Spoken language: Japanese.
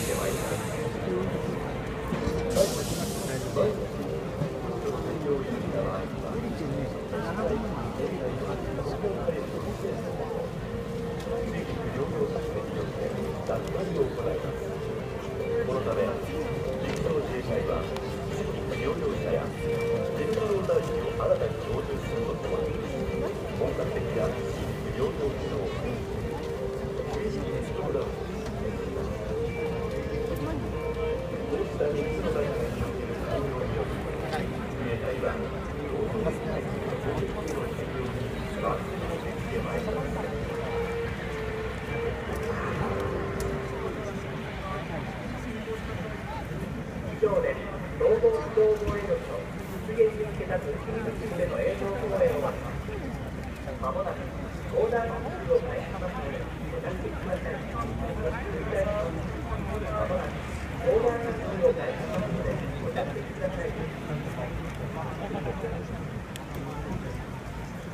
このため、陸上自衛隊は療養者や鉄道代金を新たに導入するとともに、本格的な療養機能を正式にスローダウンを実践しています。こうした3つの段階における対応により、自衛隊は労働力対策の攻撃への適用に抜群の適性を得ました。以上で総合機動防衛力の実現に向けた取り組みについての映像放映を終わります。まもなくオーダーのツールを開始しますのでご着席ください。まもなくオーダーのツールを開始しますのでご着席ください。